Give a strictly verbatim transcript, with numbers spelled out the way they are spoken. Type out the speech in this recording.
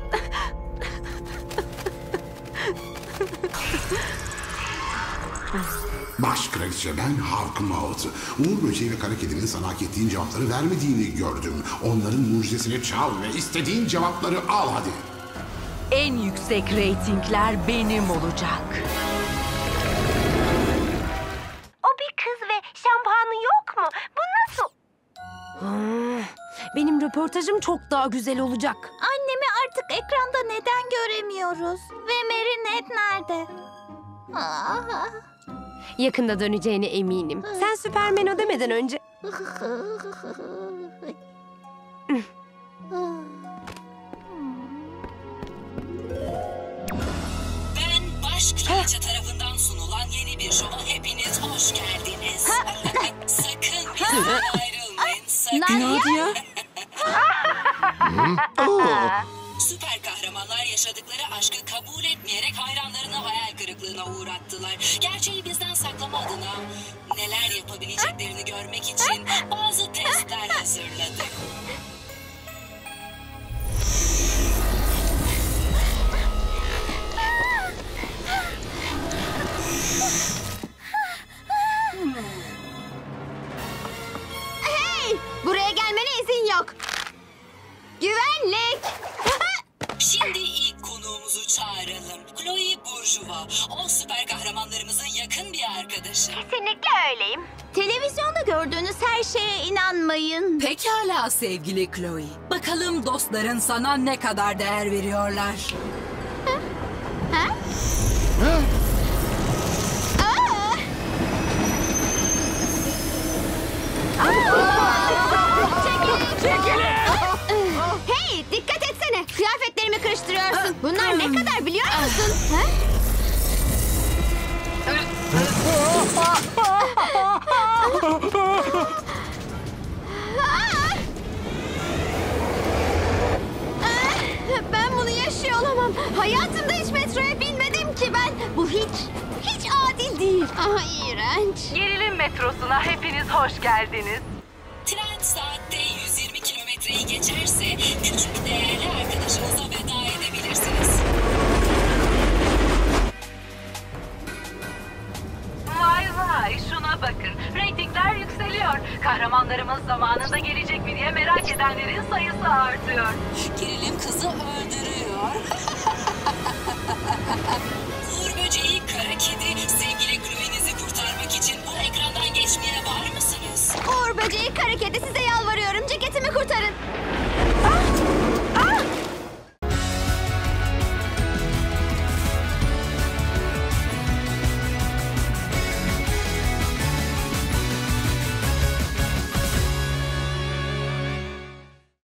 Baş kraliçe, ben Hawkmoth. Uğur Böceği ve Kara Kedi'nin sana hak ettiğin cevapları vermediğini gördüm. Onların mucizesini çal ve istediğin cevapları al hadi. En yüksek reytingler benim olacak. O bir kız ve şampuanı yok mu? Bu nasıl? Hmm, benim röportajım çok daha güzel olacak. Annemi artık ekranda neden göremiyoruz? Ve Marinette nerede? Ah. Yakında döneceğine eminim. Sen Süpermen o demeden önce... Ben Baş Kraliçe tarafından sunulan yeni bir şova hepiniz hoş geldiniz. Sakın bizden ayrılmayın, sakın. Nadia? Süper kahramanlar yaşadıkları aşkı kabul etmeyerek hayranlarını hayal kırıklığına uğrattılar. Gerçeği bizden saklama adına neler yapabileceklerini görmek için bazı testler hazırladık. Hey! Buraya gelmene izin yok. Güvenlik! Şimdi ilk konuğumuzu çağıralım. Chloe Bourgeois. O süper kahramanlarımızın yakın bir arkadaşı. Kesinlikle öyleyim. Televizyonda gördüğünüz her şeye inanmayın. Pekala sevgili Chloe. Bakalım dostların sana ne kadar değer veriyorlar. Ha? Aa! Hey, dikkat etsene. Kıyafetlerimi karıştırıyorsun. Bunlar ne kadar biliyor musun? Ha? Ben bunu yaşıyor olamam. Hayatımda hiç metroya binmedim ki ben. Bu hiç, hiç adil değil. Ah, iğrenç. Gerilim metrosuna hepiniz hoş geldiniz. Tren saatte yüz yirmi kilometreyi geçerse küçük değerli arkadaşınıza veda edebilirsiniz. Vay vay, şuna bakın. Reytingler yükseliyor. Kahramanlarımız zamanında gelecek mi diye merak edenlerin sayısı artıyor. Gerilim kızı öldürüyor. Uğur Böceği, Kara Kedi, sevgili Chloe'nizi kurtarmak için bu ekrandan geçmeye var mısınız? Uğur Böceği, Kara Kedi, size yalvarıyorum. Ceketimi kurtarın. Ah!